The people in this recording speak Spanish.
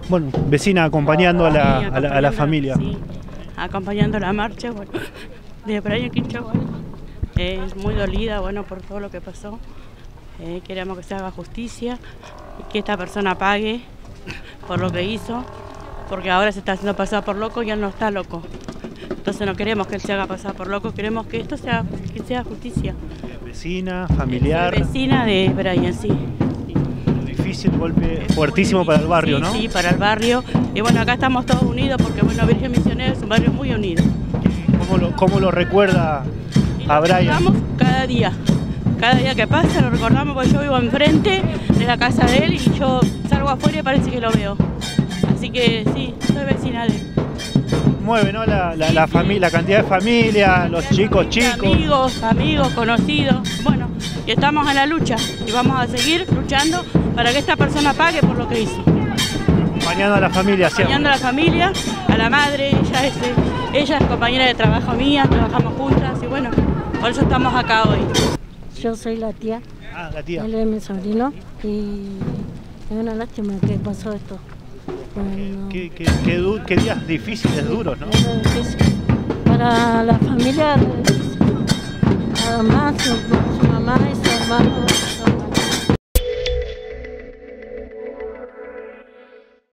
Bueno, vecina acompañando a la familia. Sí, acompañando la marcha, bueno, de Brian Quinchagual. Muy dolida, bueno, por todo lo que pasó. Queremos que se haga justicia y que esta persona pague por lo que hizo, porque ahora se está haciendo pasar por loco y él no está loco. Entonces no queremos que él se haga pasar por loco, queremos que esto sea justicia. Vecina, familiar. Vecina de Brian, sí. Difícil, golpe fuertísimo para el barrio, sí, ¿no? Sí, para el barrio. Y bueno, acá estamos todos unidos porque bueno, Virgen Misionera es un barrio muy unido. ¿Cómo lo recuerda a Brian? Lo recordamos cada día que pasa lo recordamos, porque yo vivo enfrente de la casa de él y yo salgo afuera y parece que lo veo. Así que sí, soy vecina de él. Mueve, ¿no? La familia, la cantidad de familia, los chicos. Amigos, conocidos. Bueno, y estamos en la lucha y vamos a seguir luchando para que esta persona pague por lo que hizo. Acompañando a la familia, ¿sí? Acompañando a la familia, a la madre, ella es compañera de trabajo mía, trabajamos juntas y bueno, por eso estamos acá hoy. Yo soy la tía. Ah, la tía. Él es mi sobrino y es una lástima que pasó esto. Bueno, qué días difíciles, duros, ¿no? Para la familia, además,